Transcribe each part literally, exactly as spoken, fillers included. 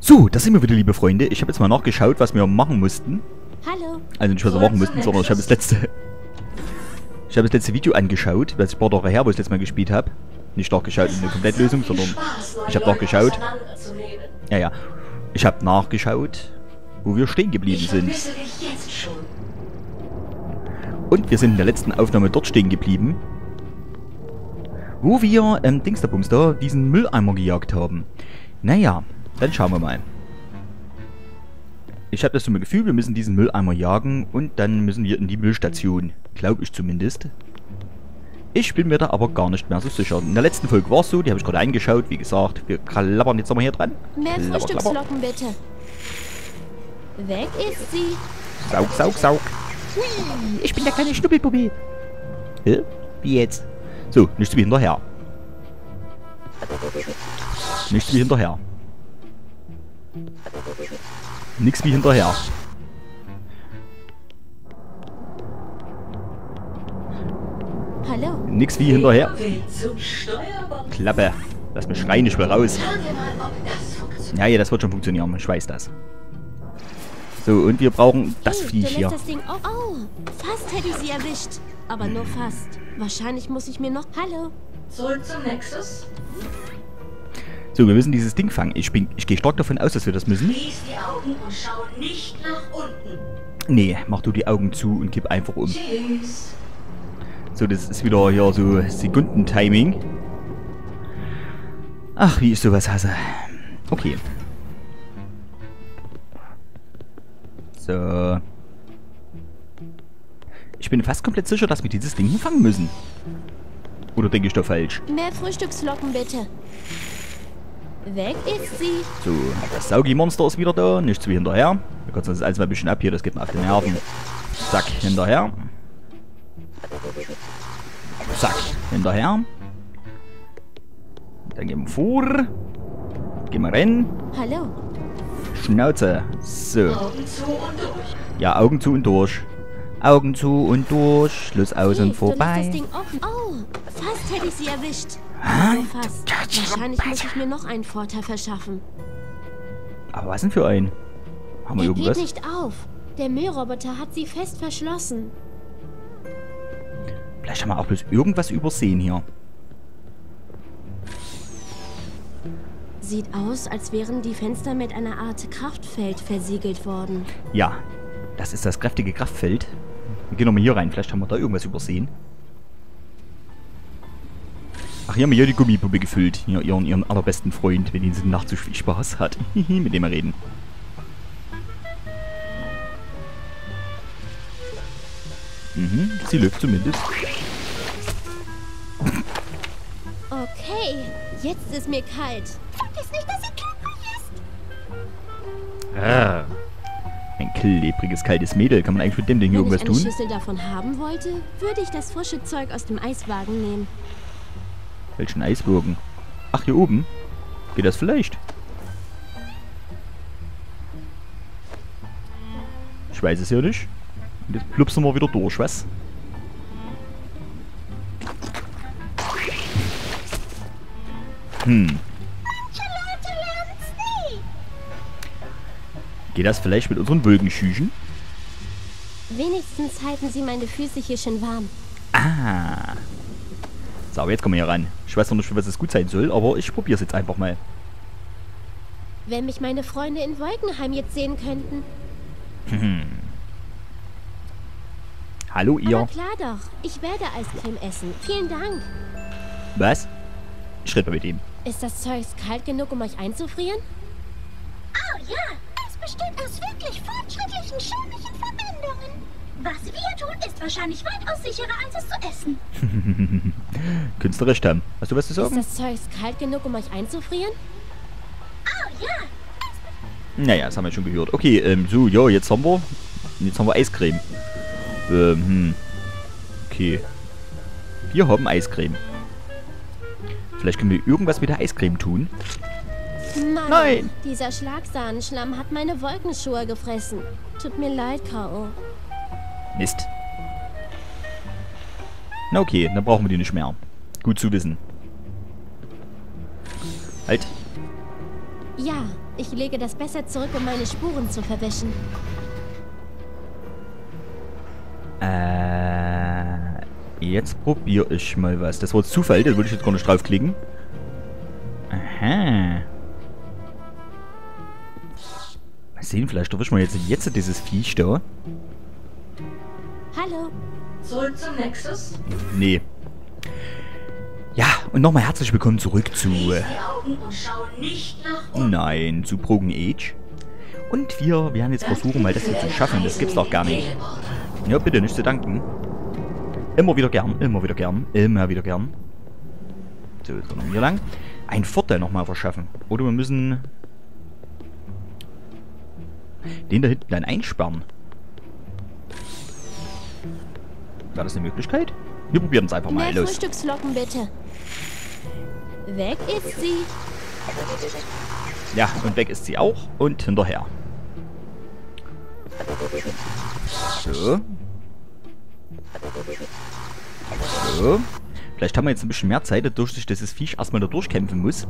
So, da sind wir wieder, liebe Freunde. Ich habe jetzt mal nachgeschaut, was wir machen mussten. Hallo. Also nicht, was wir machen mussten, sondern ich habe das letzte... Ich habe das letzte Video angeschaut, weil es ein paar Tage her, wo ich das letzte Mal gespielt habe. Nicht nachgeschaut in der Komplettlösung, sondern ich habe nachgeschaut. Ja, ja. Ich habe nachgeschaut, wo wir stehen geblieben sind. Und wir sind in der letzten Aufnahme dort stehen geblieben, wo wir, ähm, Dingsterbums da, diesen Mülleimer gejagt haben. Naja, dann schauen wir mal. Ich habe das so ein Gefühl, wir müssen diesen Mülleimer jagen und dann müssen wir in die Müllstation. Glaube ich zumindest. Ich bin mir da aber gar nicht mehr so sicher. In der letzten Folge war es so, die habe ich gerade eingeschaut. Wie gesagt, wir klappern jetzt nochmal hier dran. Mehr Klapper, Frühstücksflocken bitte. Weg ist sie. Saug, saug, saug. Hui, ich bin der kleine Schnuppelpuppe. Hä? Wie jetzt? So, nichts wie hinterher. Nichts wie hinterher. Nichts wie hinterher. Hallo. Nix wie hinterher. Klappe. Lass mich schreien, ich will raus. Ja, ja, das wird schon funktionieren. Ich weiß das. So, und wir brauchen das Hey, Viech du hier. lässt das Ding auf. Oh, fast hätte ich sie erwischt. Aber nur fast. Wahrscheinlich muss ich mir noch... Hallo. Zurück zum Nexus. So, wir müssen dieses Ding fangen. Ich, bin, ich gehe stark davon aus, dass wir das müssen. Schließ die Augen und schau nicht nach unten. Nee, mach du die Augen zu und kipp einfach um. Tschüss. So, das ist wieder hier so Sekundentiming. Ach, wie ich sowas hasse. Okay. So. Ich bin fast komplett sicher, dass wir dieses Ding fangen müssen. Oder denke ich da falsch? Mehr Frühstücksflocken bitte. Weg ist sie. So, das Saugi-Monster ist wieder da. Nichts wie hinterher. Wir kürzen das alles mal ein bisschen ab hier, das geht mir auf den Nerven. Zack, hinterher. Zack, hinterher. Dann gehen wir vor. Gehen wir rein. Hallo. Schnauze. So. Augen zu und durch. Ja, Augen zu und durch. Augen zu und durch. Schluss aus Hey, und du lässt vorbei. das Ding offen. Oh, fast hätte ich sie erwischt. Hä? Nur fast. Wahrscheinlich muss ich mir noch einen Vorteil verschaffen. Aber was denn für ein? Haben wir Er geht irgendwas? nicht auf. Der Müllroboter hat sie fest verschlossen. Vielleicht haben wir auch bloß irgendwas übersehen hier. Sieht aus, als wären die Fenster mit einer Art Kraftfeld versiegelt worden. Ja, das ist das kräftige Kraftfeld. Wir gehen nochmal hier rein. Vielleicht haben wir da irgendwas übersehen. Ach, hier haben wir hier die Gummipuppe gefüllt. Hier ihren, ihren allerbesten Freund, wenn ihn Nacht so viel Spaß hat. Mit dem wir reden. Mhm, sie läuft zumindest. Okay, jetzt ist mir kalt. Vergiss nicht, dass sie klebrig ist. Ah, ein klebriges, kaltes Mädel. Kann man eigentlich mit dem Ding Wenn irgendwas ich eine tun? Schüssel davon haben wollte, würde ich das frische Zeug aus dem Eiswagen nehmen. Welchen Eiswagen? Ach, hier oben. Geht das vielleicht? Ich weiß es ja nicht. Und jetzt plupsen wir wieder durch, was? Hm. Manche Leute lernen es nie. Geht das vielleicht mit unseren Wolkenschüchen? Wenigstens halten sie meine Füße hier schön warm. Ah. So, aber jetzt kommen wir hier ran. Ich weiß noch nicht, für was es gut sein soll, aber ich probiere es jetzt einfach mal. Wenn mich meine Freunde in Wolkenheim jetzt sehen könnten. Hallo, ihr. Aber klar doch, ich werde Eiscreme essen. Vielen Dank. Was? Ich rede mal mit ihm. Ist das Zeug kalt genug, um euch einzufrieren? Oh ja, es besteht aus wirklich fortschrittlichen chemischen Verbindungen. Was wir tun, ist wahrscheinlich weitaus sicherer, als es zu essen. Könntest du recht haben. Hast du was zu Ist sagen? das Zeug kalt genug, um euch einzufrieren? Oh ja, Naja, das haben wir schon gehört. Okay, ähm, so, ja, jetzt haben wir... Jetzt haben wir Eiscreme. Ähm, hm. Okay. Wir haben Eiscreme. Vielleicht können wir irgendwas mit der Eiscreme tun. Mann, Nein. dieser Schlagsahnenschlamm hat meine Wolkenschuhe gefressen. Tut mir leid, K O Mist. Na okay, dann brauchen wir die nicht mehr. Gut zu wissen. Halt. Ja, ich lege das besser zurück, um meine Spuren zu verwischen. Äh, jetzt probiere ich mal was. Das war jetzt Zufall, da würde ich jetzt gar nicht draufklicken. Aha. Mal sehen, vielleicht erwischen wir jetzt, jetzt dieses Viech da. Hallo. Zurück zum Nexus. Nee. Ja, und nochmal herzlich willkommen zurück zu... Schließ die Augen und schau nicht nach unten. Nein, zu Broken Age. Und wir werden jetzt versuchen, mal das hier zu schaffen. Das gibt's doch gar nicht. Ja, bitte, nicht zu danken. Immer wieder gern, immer wieder gern, immer wieder gern. So, jetzt kommen wir hier lang. Ein Vorteil nochmal verschaffen. Oder wir müssen... den da hinten dann einsperren. Wäre das eine Möglichkeit? Wir probieren es einfach mal. Mehr Los. Frühstücksflocken, bitte. Weg ist sie. Ja, und weg ist sie auch. Und hinterher. So. So. Vielleicht haben wir jetzt ein bisschen mehr Zeit, dadurch, dass dieses Viech erstmal da durchkämpfen muss.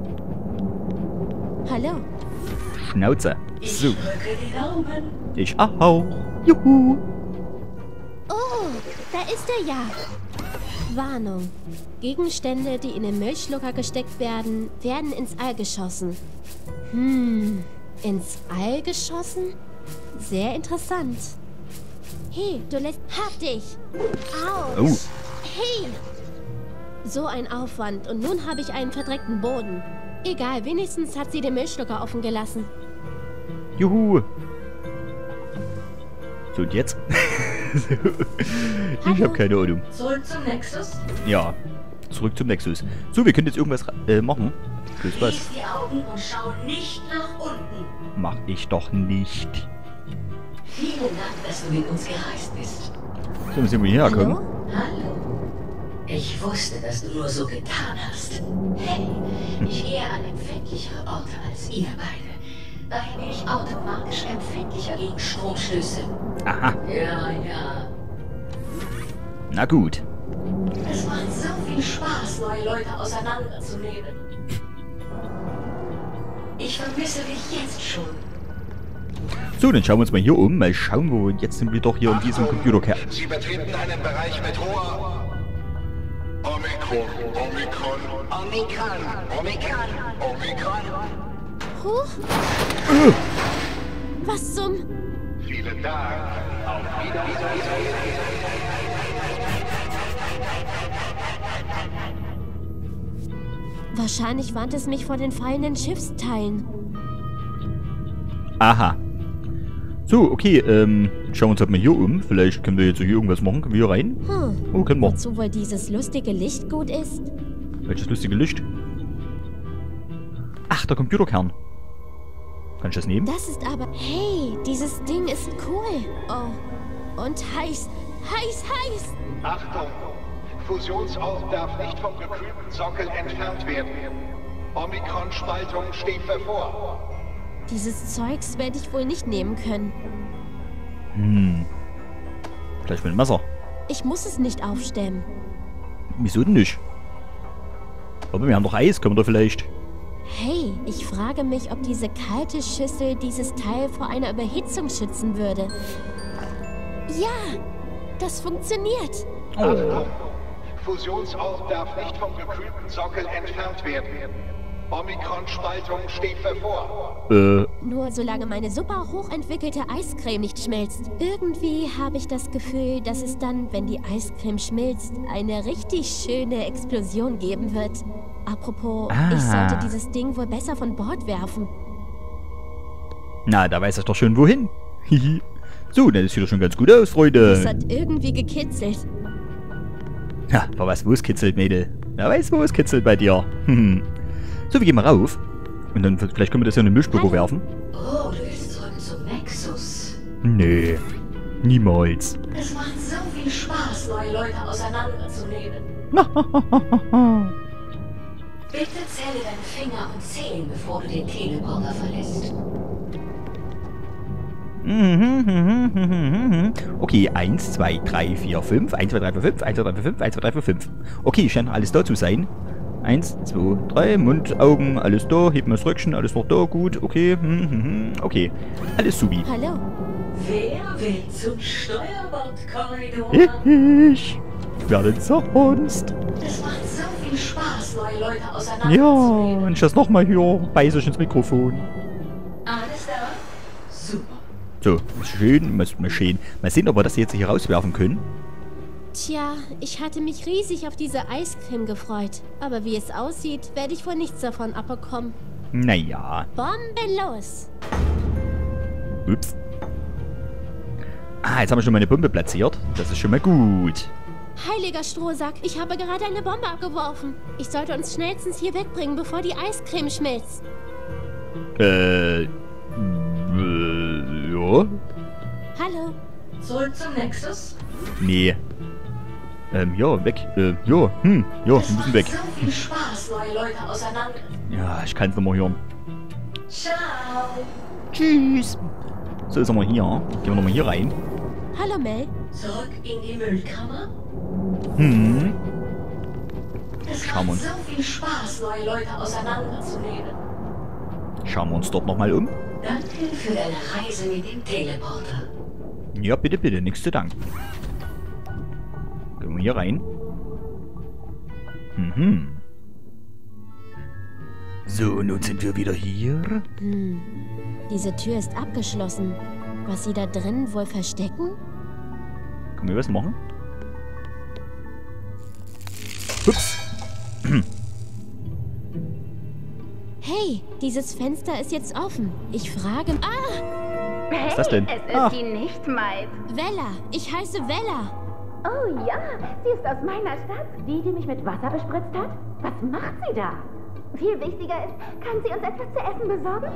Hallo. Schnauze. Ich So. drücke die Daumen. Ich auch. Juhu. Oh, da ist er ja. Warnung. Gegenstände, die in den Milchschlucker gesteckt werden, werden ins All geschossen. Hm, ins All geschossen? Sehr interessant. Hey, du lässt... Hab dich! Autsch! Oh. Hey! So ein Aufwand und nun habe ich einen verdreckten Boden. Egal, wenigstens hat sie den Milchschlucker offen gelassen. Juhu. So, und jetzt? Ich Hallo. habe keine Ahnung. Zurück zum Nexus. Ja, zurück zum Nexus. So, wir können jetzt irgendwas äh, machen. Plus was? Schließ die Augen und schau nicht nach unten. Mach ich doch nicht. Vielen Dank, dass du mit uns gereist bist. So, müssen wir hierher kommen. Hallo? Hallo. Ich wusste, dass du nur so getan hast. Hey, ich gehe an empfindlichere Orte als ihr beide. Daher bin ich automatisch empfindlicher gegen Stromstöße. Aha, Ja, ja. na gut. Es macht so viel Spaß, neue Leute auseinanderzunehmen. Ich vermisse dich jetzt schon. So, dann schauen wir uns mal hier um. Mal schauen, wo jetzt sind wir doch hier in diesem Computerkern. Sie betreten einen Bereich mit hoher Omikron, Omikron, Omikron, Omikron, Omikron. Huch. Was zum... Vielen Dank. Auf Wiedersehen. Wahrscheinlich warnt es mich vor den fallenden Schiffsteilen. Aha. So, okay, ähm, schauen wir uns halt mal hier um. Vielleicht können wir jetzt hier irgendwas machen. Können wir hier rein? Hm. Oh, können wir. Wozu wohl dieses lustige Licht gut ist? Welches lustige Licht? Ach, der Computerkern. Kann ich das nehmen? Das ist aber... Hey, dieses Ding ist cool. Oh, und heiß. Heiß, heiß. Achtung! Fusionsort darf nicht vom gekühlten Sockel entfernt werden. Omikron-Spaltung steht bevor. Dieses Zeugs werde ich wohl nicht nehmen können. Hm. Vielleicht mit dem Messer. Ich muss es nicht aufstemmen. Wieso denn nicht? Aber wir haben doch Eis. Können wir da vielleicht... Hey, ich frage mich, ob diese kalte Schüssel dieses Teil vor einer Überhitzung schützen würde. Ja, das funktioniert. Achtung! Fusionsort darf nicht vom gekühlten Sockel entfernt werden. Omikron-Spaltung steht bevor. Äh, Nur solange meine super hochentwickelte Eiscreme nicht schmilzt. Irgendwie habe ich das Gefühl, dass es dann, wenn die Eiscreme schmilzt, eine richtig schöne Explosion geben wird. Apropos, Ah. ich sollte dieses Ding wohl besser von Bord werfen. na, da weiß ich doch schon wohin. Hihi. So, das sieht doch schon ganz gut aus, Freunde. Es hat irgendwie gekitzelt. Ja, wer weiß, wo es kitzelt, Mädel. Wer weiß, wo es kitzelt bei dir. So, wir gehen mal rauf. Und dann vielleicht können wir das ja in den Müllspucker Hallo. werfen. Oh, du willst zurück zum Nexus. Nee, niemals. Es macht so viel Spaß, neue Leute auseinanderzunehmen. Bitte zähle deine Finger und Zehen, bevor du den Teleporter verlässt. Okay, eins, zwei, drei, vier, fünf. eins, zwei, drei, vier, fünf. eins, zwei, drei, vier, fünf. eins, zwei, drei, vier, fünf. Okay, scheint alles da zu sein. Eins, zwei, drei. Mund, Augen, alles da. Heben wir das Röckchen, alles noch da. Gut, okay. Hm, hm, hm. Okay. Alles subi. Hallo. Wer will zum Steuerbordkorridor? Ich. Wer denn sonst? Es macht so viel Spaß, neue Leute Ja, auseinanderzunehmen. wenn ich das nochmal höre, beiße ich ins Mikrofon. Alles da? Super. So, schön, mal, mal schön. Mal sehen, ob wir das jetzt hier rauswerfen können. Tja, ich hatte mich riesig auf diese Eiscreme gefreut. Aber wie es aussieht, werde ich wohl nichts davon abbekommen. Naja. Bombe los! Ups. Ah, jetzt haben wir schon mal eine Bombe platziert. Das ist schon mal gut. Heiliger Strohsack, ich habe gerade eine Bombe abgeworfen. Ich sollte uns schnellstens hier wegbringen, bevor die Eiscreme schmilzt. Äh. äh ja. Hallo. Zurück zum Nexus. Nee. Ähm, ja, weg. Äh, ja, hm, ja, wir Es müssen macht weg. so viel Spaß, neue Leute auseinander. Ja, ich kann es nochmal hören. Ciao. Tschüss. So, sind wir hier. Gehen wir nochmal hier rein. Hallo Mel. Zurück in die Müllkammer. Hm. Es Schauen wir macht uns. so viel Spaß, neue Leute auseinanderzunehmen. Schauen wir uns dort nochmal um. Danke für deine Reise mit dem Teleporter. Ja, bitte, bitte, nichts zu danken. Gehen wir hier rein. Mhm. So, nun sind wir wieder hier. Hm. Diese Tür ist abgeschlossen. Was sie da drin wohl verstecken? Können wir was machen? Ups. Hey, dieses Fenster ist jetzt offen. Ich frage... Ah! Was ist das denn? Es ist Ah. die Nicht-Maid. Vella. Ich heiße Vella. Oh ja, sie ist aus meiner Stadt. Die, die mich mit Wasser bespritzt hat? Was macht sie da? Viel wichtiger ist, kann sie uns etwas zu essen besorgen?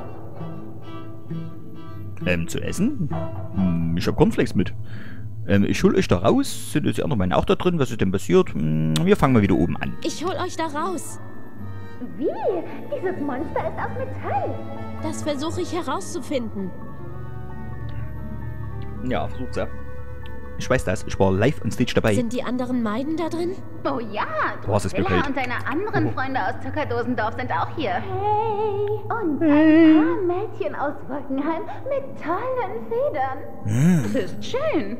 Ähm, zu essen? Hm, ich hab Cornflakes mit. Ähm, ich hol euch da raus. Sind jetzt die anderen beiden auch da drin? Was ist denn passiert? Hm, wir fangen mal wieder oben an. Ich hol euch da raus. Wie? Dieses Monster ist aus Metall. Das versuche ich herauszufinden. Ja, versucht's ja. Ich weiß das. Ich war live on stage dabei. Sind die anderen Meiden da drin? Oh ja, Boah, es ist mir Drusilla kalt. und deine anderen Oh. Freunde aus Zuckerdosendorf sind auch hier. Hey, und ein paar Mädchen aus Wolkenheim mit tollen Federn. Hm. Das ist schön.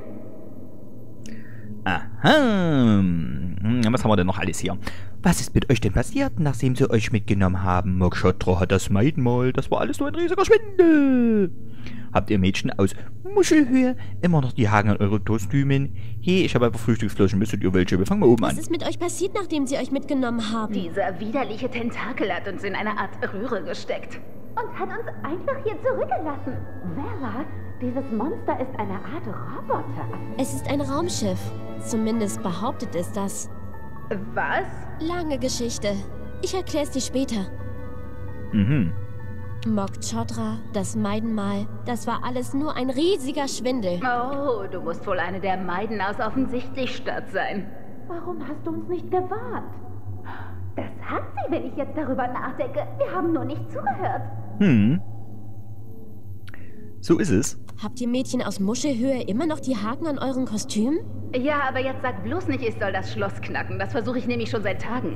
Aha. Hm, was haben wir denn noch alles hier? Was ist mit euch denn passiert, nachdem sie euch mitgenommen haben? Mokshatra hat das Meidenmal. Das war alles nur ein riesiger Schwindel. Habt ihr Mädchen aus Muschelhöhe immer noch die Haken an euren Kostümen? Hey, ich habe einfach Frühstücksflaschen. Müsstet ihr welche? Wir fangen mal oben Was an. ist mit euch passiert, nachdem sie euch mitgenommen haben? Dieser widerliche Tentakel hat uns in eine Art Röhre gesteckt. Und hat uns einfach hier zurückgelassen. Vera, dieses Monster ist eine Art Roboter. Es ist ein Raumschiff. Zumindest behauptet es das. Was? Lange Geschichte. Ich erklär's dir später. Mhm. Mokshatra, das Meidenmal, das war alles nur ein riesiger Schwindel. Oh, du musst wohl eine der Meiden aus Offensichtlichstadt sein. Warum hast du uns nicht gewarnt? Das hat sie, wenn ich jetzt darüber nachdenke. Wir haben nur nicht zugehört. Hm. So ist es. Habt ihr Mädchen aus Muschelhöhe immer noch die Haken an euren Kostümen? Ja, aber jetzt sag bloß nicht, ich soll das Schloss knacken. Das versuche ich nämlich schon seit Tagen.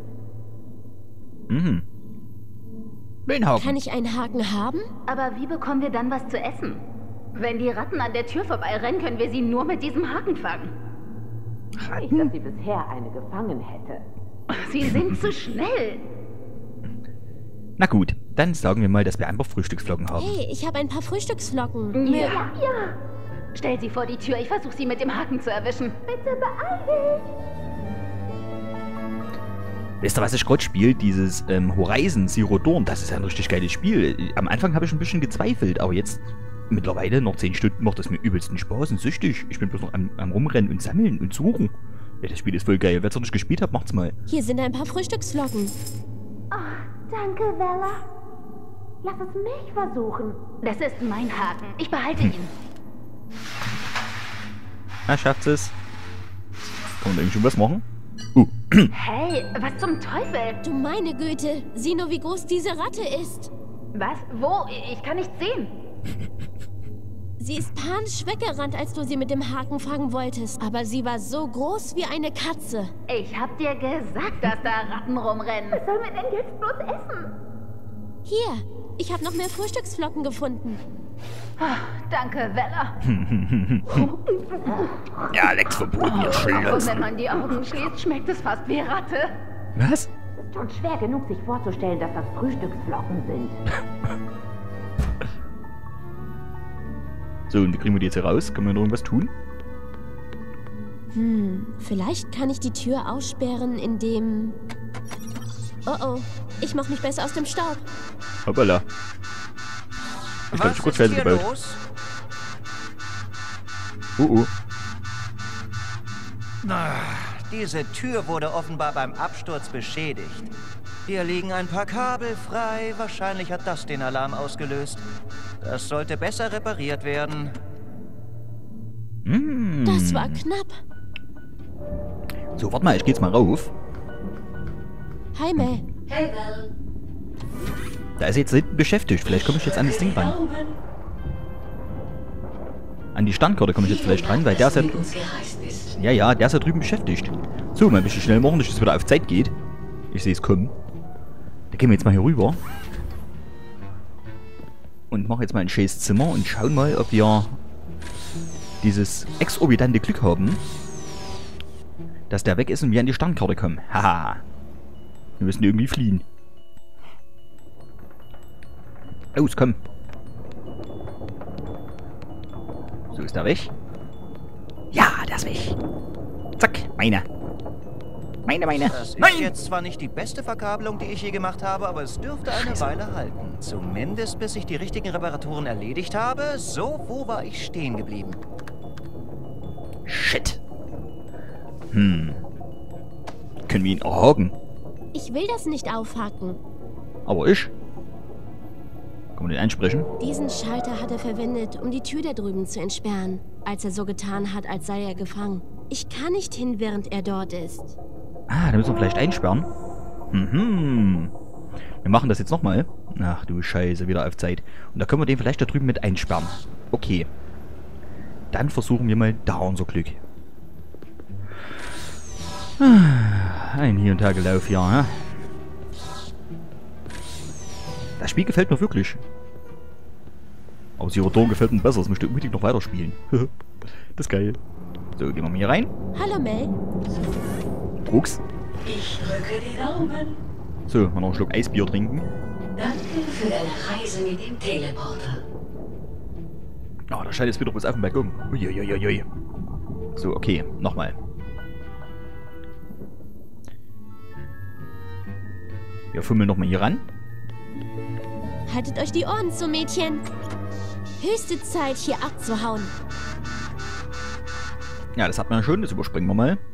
Mhm. Den Haken. Kann ich einen Haken haben? Aber wie bekommen wir dann was zu essen? Wenn die Ratten an der Tür vorbeirennen, können wir sie nur mit diesem Haken fangen. Nicht, dass sie bisher eine gefangen hätte. Sie sind zu schnell. Na gut, dann sagen wir mal, dass wir einfach Frühstücksflocken haben. Hey, ich habe ein paar Frühstücksflocken. Ja, ja. Stell sie vor die Tür, ich versuche sie mit dem Haken zu erwischen. Bitte beeil dich. Wisst ihr, was ich gerade spiele? Dieses ähm, Horizon Zero Dawn. Das ist ja ein richtig geiles Spiel. Am Anfang habe ich ein bisschen gezweifelt, aber jetzt mittlerweile, nach zehn Stunden, macht das mir übelsten Spaß und süchtig. Ich bin bloß noch am, am Rumrennen und Sammeln und Suchen. Ja, das Spiel ist voll geil. Wer es noch nicht gespielt hat, macht's mal. Hier sind ein paar Frühstücksflocken. Oh, danke, Bella. Lass es mich versuchen. Das ist mein Haken. Ich behalte ihn. Na, schafft es. Kann man da eigentlich schon was machen? Uh. Hey, was zum Teufel? Du meine Güte, sieh nur, wie groß diese Ratte ist. Was? Wo? Ich kann nicht sehen. Sie ist panisch weggerannt, als du sie mit dem Haken fangen wolltest. Aber sie war so groß wie eine Katze. Ich hab dir gesagt, dass da Ratten rumrennen. Was sollen wir denn jetzt bloß essen? Hier, ich habe noch mehr Frühstücksflocken gefunden. Ah, danke, Vella. Ja, leckt's verboten, ihr Und Schlösser. wenn man die Augen schließt, schmeckt es fast wie Ratte. Was? Schon schwer genug, sich vorzustellen, dass das Frühstücksflocken sind. So, und wie kriegen wir die jetzt hier raus? Können wir noch irgendwas tun? Hm, vielleicht kann ich die Tür aussperren, indem... Oh oh, ich mach mich besser aus dem Staub. Hoppala. Ich glaube, ich kurz Felsen gebaut. Los? Oh oh. Na, diese Tür wurde offenbar beim Absturz beschädigt. Hier liegen ein paar Kabel frei. Wahrscheinlich hat das den Alarm ausgelöst. Das sollte besser repariert werden. Mm. Das war knapp. So, warte mal, ich geh jetzt mal rauf. Hi, Mel. Hey, Val. Da ist jetzt hinten beschäftigt. Vielleicht komme ich jetzt an das Ding ran. An die Standkarte komme ich jetzt vielleicht ran, weil der ist ja... Ja, ja, der ist ja drüben beschäftigt. So, mal ein bisschen schnell machen, dass es wieder auf Zeit geht. Ich sehe es kommen. Da gehen wir jetzt mal hier rüber. Und machen jetzt mal ein schönes Zimmer und schauen mal, ob wir dieses exorbitante Glück haben, dass der weg ist und wir an die Standkarte kommen. Haha. Wir müssen irgendwie fliehen. Los, komm. So, ist der weg? Ja, der ist weg. Zack, meine. Meine, meine. Das ist Nein! jetzt zwar nicht die beste Verkabelung, die ich je gemacht habe, aber es dürfte eine Weile halten. Zumindest bis ich die richtigen Reparaturen erledigt habe. So, wo war ich stehen geblieben? Shit. Hm. Können wir ihn erhaken? Ich will das nicht aufhaken. Aber ich? Kann man den ansprechen? Diesen Schalter hat er verwendet, um die Tür da drüben zu entsperren, als er so getan hat, als sei er gefangen. Ich kann nicht hin, während er dort ist. Ah, da müssen wir vielleicht einsperren. Mhm. Wir machen das jetzt nochmal. Ach du Scheiße, wieder auf Zeit. Und da können wir den vielleicht da drüben mit einsperren. Okay. Dann versuchen wir mal da unser Glück. Ein Hier- und Hergelauf, ja. Das Spiel gefällt mir wirklich. Aber Zero Dawn gefällt mir besser. Das möchte ich unbedingt noch weiterspielen. Das ist geil. So, gehen wir mal hier rein. Hallo, Mel. Drucks. Ich drücke die Daumen. So, mal noch einen Schluck Eisbier trinken. Danke für deine Reise mit dem Teleporter. Oh, da scheint jetzt wieder was auf dem Balkon. Uiuiuiui. So, okay. Nochmal. Wir fummeln nochmal hier ran. Haltet euch die Ohren zu, Mädchen. Höchste Zeit, hier abzuhauen. Ja, das hat man schon. Das überspringen wir mal.